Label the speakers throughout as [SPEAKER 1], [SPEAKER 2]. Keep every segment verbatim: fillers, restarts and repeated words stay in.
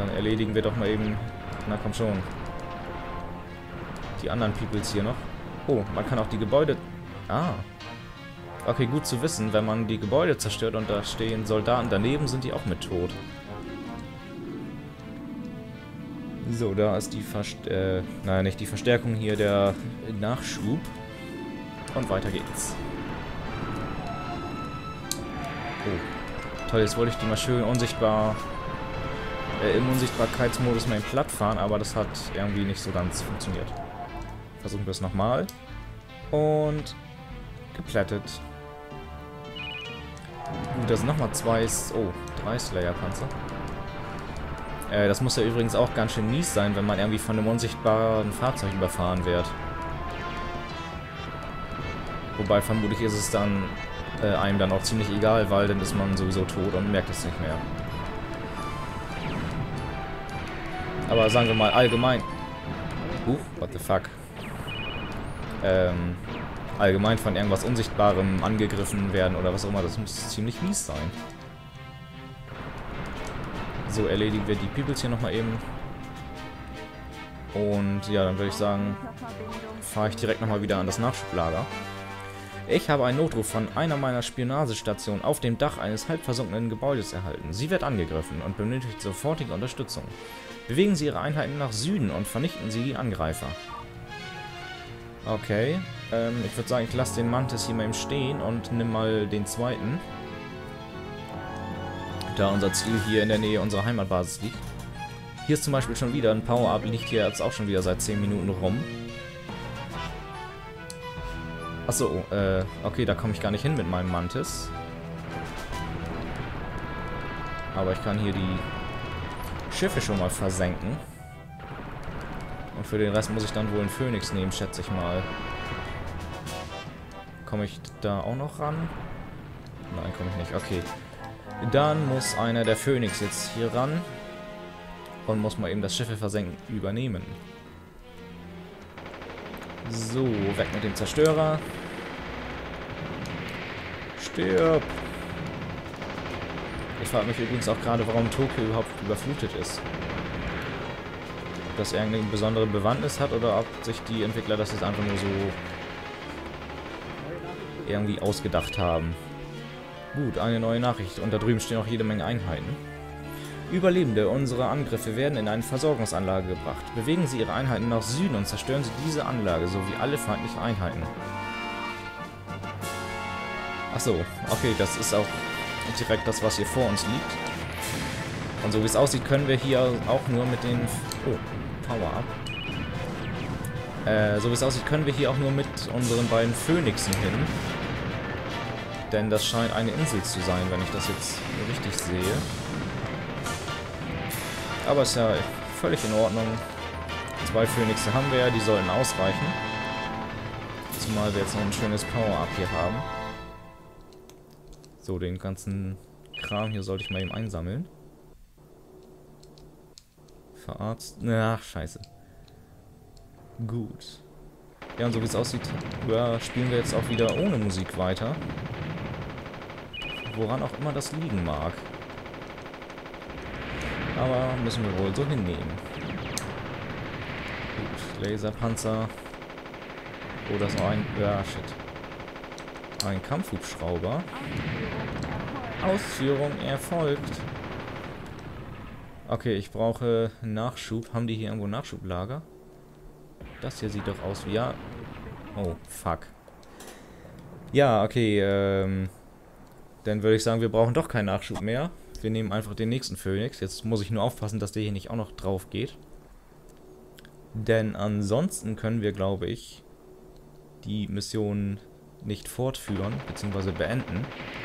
[SPEAKER 1] dann erledigen wir doch mal eben... Na komm schon. Die anderen Peoples hier noch. Oh, man kann auch die Gebäude... Ah. Okay, gut zu wissen. Wenn man die Gebäude zerstört und da stehen Soldaten daneben, sind die auch mit tot. So, da ist die Verst äh, nein, nicht die Verstärkung hier, der Nachschub. Und weiter geht's. Oh. Toll, jetzt wollte ich die mal schön unsichtbar... Äh, im Unsichtbarkeitsmodus mal platt fahren, aber das hat irgendwie nicht so ganz funktioniert. Versuchen wir es nochmal. Und... geplättet. Gut, da sind nochmal zwei... Oh, drei Slayer-Panzer. Äh, das muss ja übrigens auch ganz schön mies sein, wenn man irgendwie von einem unsichtbaren Fahrzeug überfahren wird. Wobei vermutlich ist es dann äh, einem dann auch ziemlich egal, weil dann ist man sowieso tot und merkt es nicht mehr. Aber sagen wir mal allgemein... Huch, what the fuck. Ähm, allgemein von irgendwas Unsichtbarem angegriffen werden oder was auch immer, das muss ziemlich mies sein. So, erledigen wir die Peoples hier nochmal eben. Und ja, dann würde ich sagen, fahre ich direkt nochmal wieder an das Nachschublager. Ich habe einen Notruf von einer meiner Spionagestationen auf dem Dach eines halb versunkenen Gebäudes erhalten. Sie wird angegriffen und benötigt sofortige Unterstützung. Bewegen Sie Ihre Einheiten nach Süden und vernichten Sie die Angreifer. Okay, ähm, ich würde sagen, ich lasse den Mantis hier mal eben stehen und nimm mal den zweiten. Da unser Ziel hier in der Nähe unserer Heimatbasis liegt. Hier ist zum Beispiel schon wieder ein Power-Up, liegt hier jetzt auch schon wieder seit zehn Minuten rum. Achso, äh, okay, da komme ich gar nicht hin mit meinem Mantis. Aber ich kann hier die Schiffe schon mal versenken. Und für den Rest muss ich dann wohl einen Phönix nehmen, schätze ich mal. Komme ich da auch noch ran? Nein, komme ich nicht. Okay. Dann muss einer der Phönix jetzt hier ran. Und muss mal eben das Schiffe versenken übernehmen. So, weg mit dem Zerstörer. Stirb! Ich frage mich übrigens auch gerade, warum Tokio überhaupt überflutet ist. Ob das irgendeine besondere Bewandtnis hat oder ob sich die Entwickler das jetzt einfach nur so irgendwie ausgedacht haben. Gut, eine neue Nachricht. Und da drüben stehen auch jede Menge Einheiten. Überlebende unserer Angriffe werden in eine Versorgungsanlage gebracht. Bewegen Sie Ihre Einheiten nach Süden und zerstören Sie diese Anlage sowie alle feindlichen Einheiten. Achso, okay, das ist auch direkt das, was hier vor uns liegt. Und so wie es aussieht, können wir hier auch nur mit den... Oh, Power-Up. Äh, so wie es aussieht, können wir hier auch nur mit unseren beiden Phönixen hin. Denn das scheint eine Insel zu sein, wenn ich das jetzt richtig sehe. Aber ist ja völlig in Ordnung. Zwei Phönixe haben wir ja, die sollten ausreichen. Zumal wir jetzt noch ein schönes Power-Up hier haben. So, den ganzen Kram hier sollte ich mal eben einsammeln. Verarzt. Ach, scheiße. Gut. Ja, und so wie es aussieht, ja, spielen wir jetzt auch wieder ohne Musik weiter. Woran auch immer das liegen mag. Aber müssen wir wohl so hinnehmen. Gut, Laserpanzer. Oh, das ist noch ein... Ja, shit. Ein Kampfhubschrauber. Ausführung erfolgt. Okay, ich brauche Nachschub. Haben die hier irgendwo Nachschublager? Das hier sieht doch aus wie... Ja. Oh, fuck. Ja, okay, ähm... dann würde ich sagen, wir brauchen doch keinen Nachschub mehr. Wir nehmen einfach den nächsten Phönix. Jetzt muss ich nur aufpassen, dass der hier nicht auch noch drauf geht. Denn ansonsten können wir, glaube ich, die Mission nicht fortführen, beziehungsweise beenden.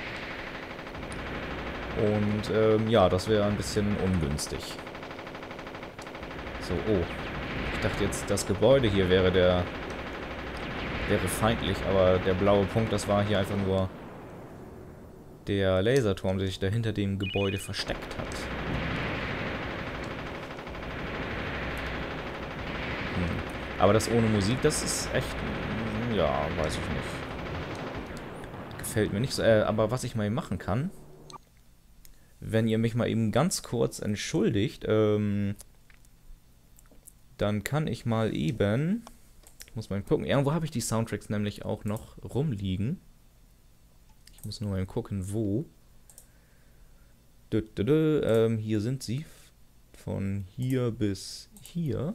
[SPEAKER 1] Und ähm, ja, das wäre ein bisschen ungünstig. So, oh. Ich dachte jetzt, das Gebäude hier wäre der... wäre feindlich, aber der blaue Punkt, das war hier einfach nur... der Laserturm, der sich da hinter dem Gebäude versteckt hat. Hm. Aber das ohne Musik, das ist echt... Ja, weiß ich nicht. Gefällt mir nicht so. Äh, aber was ich mal machen kann... wenn ihr mich mal eben ganz kurz entschuldigt, ähm, dann kann ich mal eben, ich muss mal gucken, irgendwo habe ich die Soundtracks nämlich auch noch rumliegen. Ich muss nur mal gucken, wo. Dö, dö, dö, ähm, hier sind sie, von hier bis hier.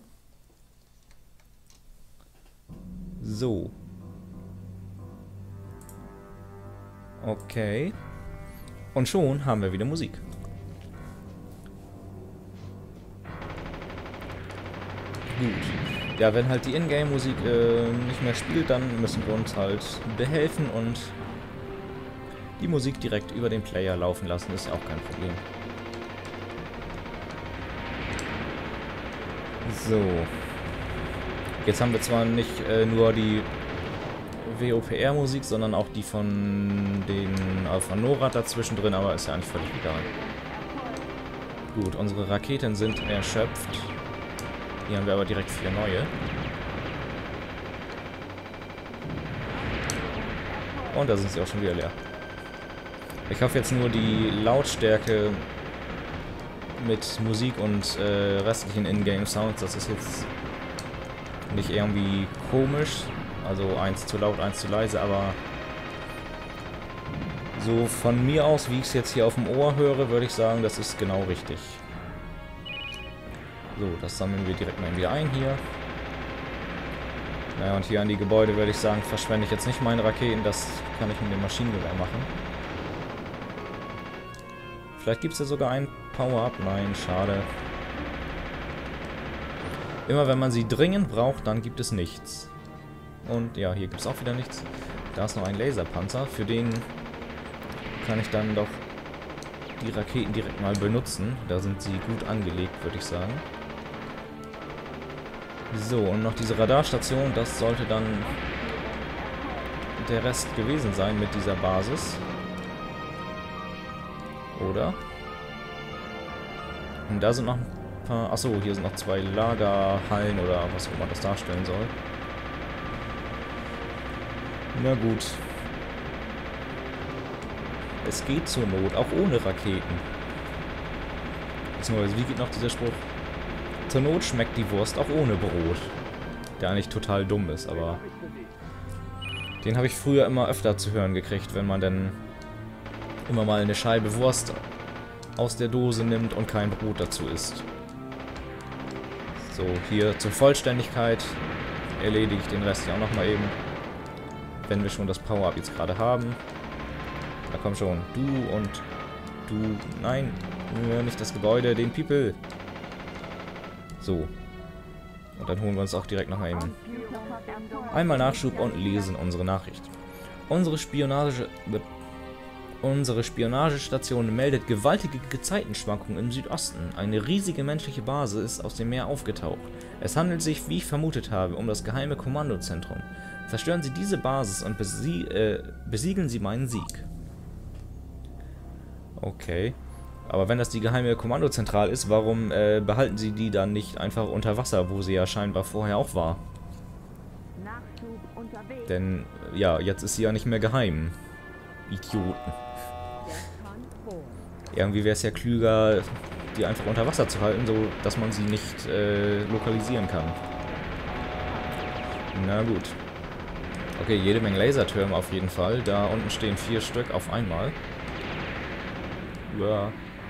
[SPEAKER 1] So. Okay. Und schon haben wir wieder Musik. Gut. Ja, wenn halt die Ingame-Musik äh, nicht mehr spielt, dann müssen wir uns halt behelfen und die Musik direkt über den Player laufen lassen. Ist ja auch kein Problem. So. Jetzt haben wir zwar nicht äh, nur die W O P R-Musik, sondern auch die von den äh, von NORAD dazwischen drin, aber ist ja eigentlich völlig egal. Gut, unsere Raketen sind erschöpft. Hier haben wir aber direkt vier neue. Und da sind sie auch schon wieder leer. Ich hoffe jetzt nur, die Lautstärke mit Musik und äh, restlichen Ingame-Sounds, das ist jetzt nicht irgendwie komisch. Also eins zu laut, eins zu leise, aber so von mir aus, wie ich es jetzt hier auf dem Ohr höre, würde ich sagen, das ist genau richtig. So, das sammeln wir direkt mal wieder ein hier. Naja, und hier an die Gebäude würde ich sagen, verschwende ich jetzt nicht meine Raketen, das kann ich mit dem Maschinengewehr machen. Vielleicht gibt es ja sogar ein Power-Up. Nein, schade. Immer wenn man sie dringend braucht, dann gibt es nichts. Und ja, hier gibt es auch wieder nichts. Da ist noch ein Laserpanzer. Für den kann ich dann doch die Raketen direkt mal benutzen. Da sind sie gut angelegt, würde ich sagen. So, und noch diese Radarstation. Das sollte dann der Rest gewesen sein mit dieser Basis. Oder? Und da sind noch ein paar... Achso, hier sind noch zwei Lagerhallen oder was auch immer das darstellen soll. Na gut. Es geht zur Not, auch ohne Raketen. Beziehungsweise, wie geht noch dieser Spruch? Zur Not schmeckt die Wurst auch ohne Brot. Der eigentlich total dumm ist, aber... Den habe ich früher immer öfter zu hören gekriegt, wenn man dann immer mal eine Scheibe Wurst aus der Dose nimmt und kein Brot dazu isst. So, hier zur Vollständigkeit erledige ich den Rest ja auch nochmal eben. Wenn wir schon das Power-Up jetzt gerade haben. Da komm schon. Du und du. Nein, nicht das Gebäude, den People. So. Und dann holen wir uns auch direkt noch eben einmal Nachschub und lesen unsere Nachricht. Unsere Spionage... Unsere Spionagestation meldet gewaltige Gezeitenschwankungen im Südosten. Eine riesige menschliche Basis ist aus dem Meer aufgetaucht. Es handelt sich, wie ich vermutet habe, um das geheime Kommandozentrum. Zerstören Sie diese Basis und besie äh, besiegeln Sie meinen Sieg. Okay. Aber wenn das die geheime Kommandozentrale ist, warum äh, behalten Sie die dann nicht einfach unter Wasser, wo sie ja scheinbar vorher auch war? Denn, ja, jetzt ist sie ja nicht mehr geheim. Idioten. Irgendwie wäre es ja klüger, die einfach unter Wasser zu halten, so dass man sie nicht äh, lokalisieren kann. Na gut. Okay, jede Menge Lasertürme auf jeden Fall. Da unten stehen vier Stück auf einmal. Ja.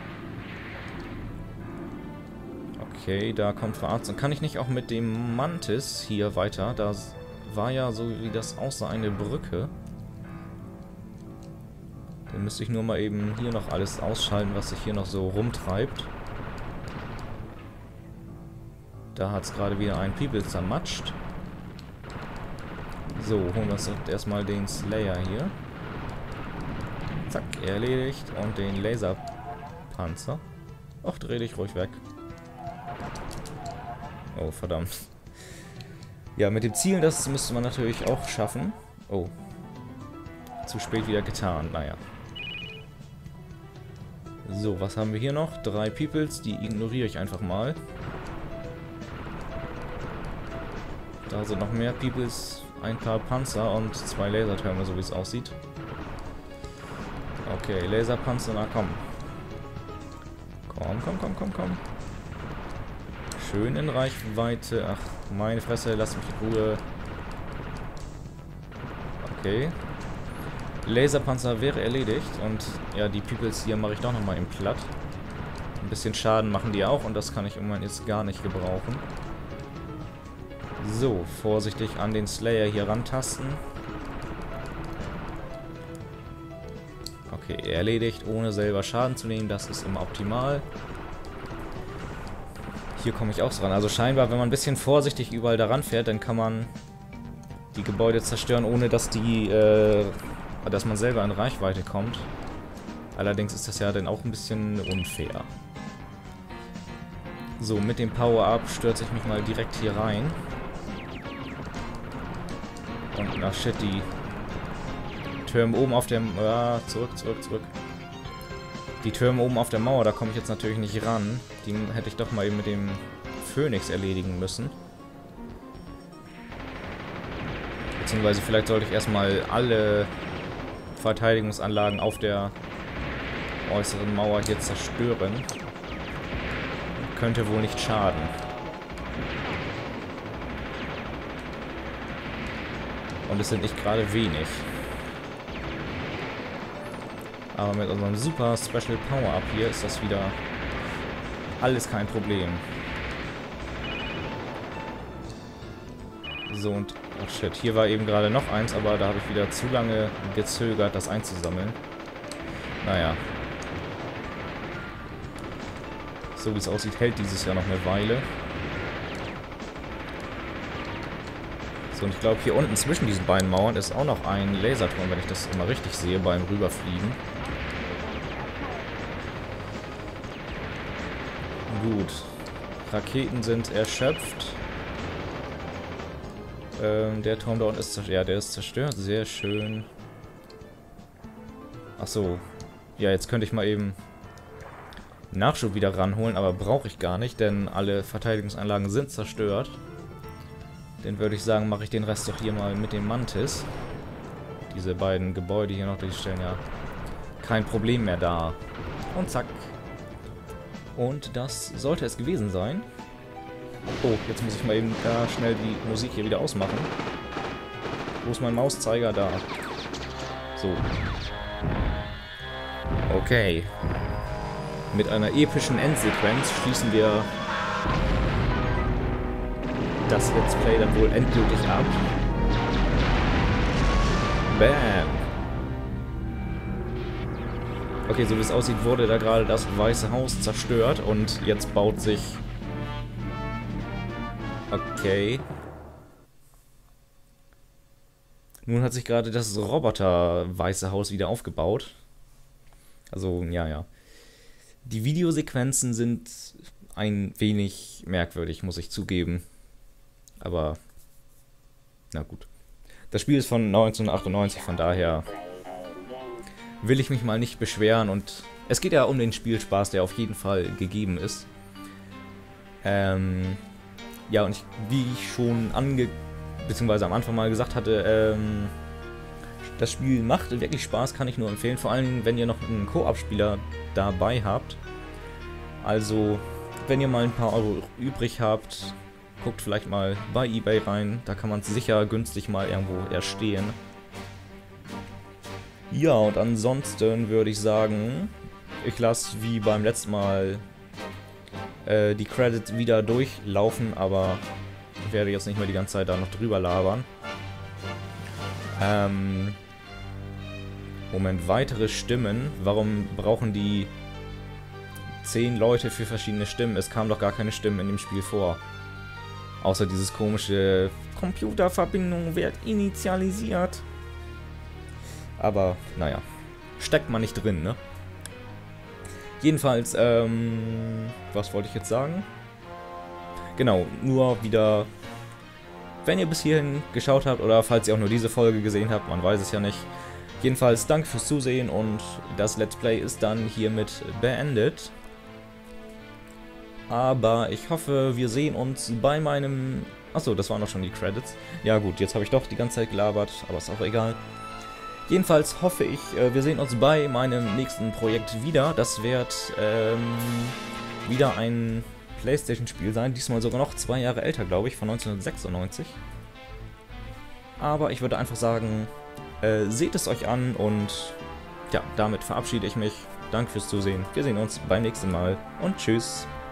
[SPEAKER 1] Okay, da kommt Verarzt. Kann ich nicht auch mit dem Mantis hier weiter? Da war ja, so wie das aussah, eine Brücke. Dann müsste ich nur mal eben hier noch alles ausschalten, was sich hier noch so rumtreibt. Da hat es gerade wieder ein People zermatscht. So, holen wir uns erstmal den Slayer hier. Zack, erledigt. Und den Laserpanzer. Ach, dreh dich ruhig weg. Oh, verdammt. Ja, mit dem Zielen, das müsste man natürlich auch schaffen. Oh. Zu spät wieder getan, naja. So, was haben wir hier noch? Drei Peoples, die ignoriere ich einfach mal. Da sind noch mehr Peoples, ein paar Panzer und zwei Lasertürme, so wie es aussieht. Okay, Laserpanzer, na komm. Komm, komm, komm, komm, komm. Schön in Reichweite. Ach, meine Fresse, lass mich in Ruhe. Okay. Laserpanzer wäre erledigt. Und ja, die Peoples hier mache ich doch nochmal im Platt. Ein bisschen Schaden machen die auch und das kann ich irgendwann jetzt gar nicht gebrauchen. So, vorsichtig an den Slayer hier rantasten. Okay, erledigt, ohne selber Schaden zu nehmen. Das ist immer optimal. Hier komme ich auch dran. Also scheinbar, wenn man ein bisschen vorsichtig überall daran fährt, dann kann man die Gebäude zerstören, ohne dass die, äh, dass man selber in Reichweite kommt. Allerdings ist das ja dann auch ein bisschen unfair. So, mit dem Power-Up stürze ich mich mal direkt hier rein. Und na shit, die Türme oben auf der... Ja, zurück, zurück, zurück. Die Türme oben auf der Mauer, da komme ich jetzt natürlich nicht ran. Die hätte ich doch mal eben mit dem Phönix erledigen müssen. Beziehungsweise vielleicht sollte ich erstmal alle Verteidigungsanlagen auf der äußeren Mauer hier zerstören. Könnte wohl nicht schaden. Und es sind nicht gerade wenig. Aber mit unserem super Special Power-Up hier ist das wieder alles kein Problem. So, und ach shit, hier war eben gerade noch eins, aber da habe ich wieder zu lange gezögert, das einzusammeln. Naja. So wie es aussieht, hält dieses Jahr noch eine Weile. So, und ich glaube, hier unten zwischen diesen beiden Mauern ist auch noch ein Laserturm, wenn ich das immer richtig sehe, beim Rüberfliegen. Gut. Raketen sind erschöpft. Ähm, der Turm da unten ist zerstört. Ja, der ist zerstört. Sehr schön. Ach so. Ja, jetzt könnte ich mal eben Nachschub wieder ranholen, aber brauche ich gar nicht, denn alle Verteidigungsanlagen sind zerstört. Dann würde ich sagen, mache ich den Rest doch hier mal mit dem Mantis. Diese beiden Gebäude hier noch, die stellen ja kein Problem mehr dar. Und zack. Und das sollte es gewesen sein. Oh, jetzt muss ich mal eben da schnell die Musik hier wieder ausmachen. Wo ist mein Mauszeiger? Da. So. Okay. Mit einer epischen Endsequenz schließen wir das Let's Play dann wohl endgültig ab. Bam. Okay, so wie es aussieht, wurde da gerade das Weiße Haus zerstört und jetzt baut sich... Okay. Nun hat sich gerade das Roboter-Weiße Haus wieder aufgebaut. Also, ja, ja. Die Videosequenzen sind ein wenig merkwürdig, muss ich zugeben. Aber, na gut. Das Spiel ist von neunzehnhundertachtundneunzig, von daher will ich mich mal nicht beschweren. Und es geht ja um den Spielspaß, der auf jeden Fall gegeben ist. Ähm, ja, und ich, wie ich schon ange... beziehungsweise am Anfang mal gesagt hatte, ähm, das Spiel macht wirklich Spaß, kann ich nur empfehlen. Vor allem, wenn ihr noch einen Koop-Spieler dabei habt. Also, wenn ihr mal ein paar Euro übrig habt, guckt vielleicht mal bei eBay rein. Da kann man es sicher günstig mal irgendwo erstehen. Ja, und ansonsten würde ich sagen, ich lasse wie beim letzten Mal äh, die Credits wieder durchlaufen, aber ich werde jetzt nicht mehr die ganze Zeit da noch drüber labern. Ähm, Moment, weitere Stimmen. Warum brauchen die zehn Leute für verschiedene Stimmen? Es kam doch gar keine Stimmen in dem Spiel vor. Außer dieses komische Computerverbindung wird initialisiert. Aber, naja. Steckt man nicht drin, ne? Jedenfalls, ähm... was wollte ich jetzt sagen? Genau, nur wieder... Wenn ihr bis hierhin geschaut habt, oder falls ihr auch nur diese Folge gesehen habt, man weiß es ja nicht. Jedenfalls, danke fürs Zusehen und das Let's Play ist dann hiermit beendet. Aber ich hoffe, wir sehen uns bei meinem... Achso, das waren doch schon die Credits. Ja gut, jetzt habe ich doch die ganze Zeit gelabert, aber ist auch egal. Jedenfalls hoffe ich, äh, wir sehen uns bei meinem nächsten Projekt wieder. Das wird ähm, wieder ein PlayStation-Spiel sein, diesmal sogar noch zwei Jahre älter, glaube ich, von neunzehnhundertsechsundneunzig. Aber ich würde einfach sagen, äh, seht es euch an und ja, damit verabschiede ich mich. Danke fürs Zusehen. Wir sehen uns beim nächsten Mal und tschüss.